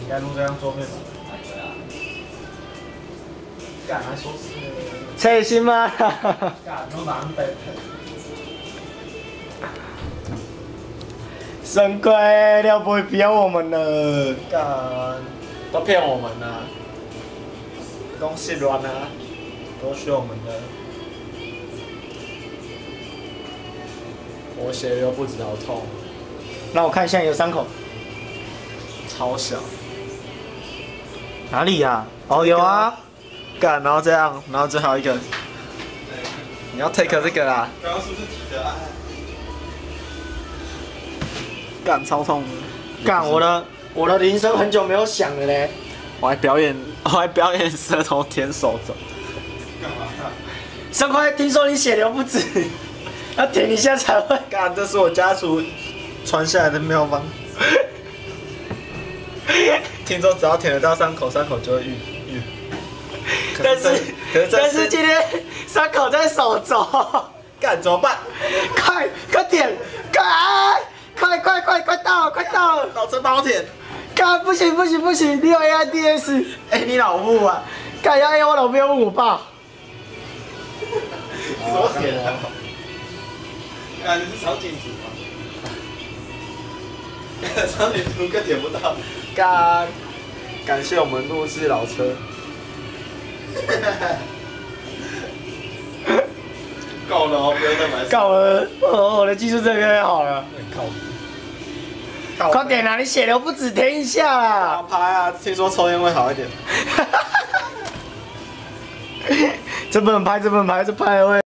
该录这张作品吗？干还说是切心吗？ 干都难得。 神龟要不会骗我们了？ 干都骗我们了，东西乱啊，都是我们的。我血流不止，好痛， 那我看一下有伤口， 超小。 哪里呀？哦，有啊。 干，然后这样，然后最后一个，你要 take 这个啦。 刚刚是不是提的啊？ 干超痛的。 干我的铃声很久没有响了嘞。 我还表演舌头舔手肘。 干嘛？ 神龟，听说你血流不止，要舔一下才会。 干，这是我家族传下来的妙方。听说只要舔得到伤口，伤口就会愈。 但是今天伤口在手肘， 干怎么办？ 快点，快到了！ 老陈帮我舔。 干不行，你有 AIDS。 哎，你老母啊！ 干要 A 我老婆要问我爸。 怎么舔啊？啊，你是长颈族吗？长颈族更舔不到。 感谢我们陆氏老车。 够了哦，不要再买。 够了，我的技术真的越来越好了。 靠！ 快点啊！你血流不止，舔一下啦。 拍啊！听说抽烟会好一点。 这不能拍，这拍了会。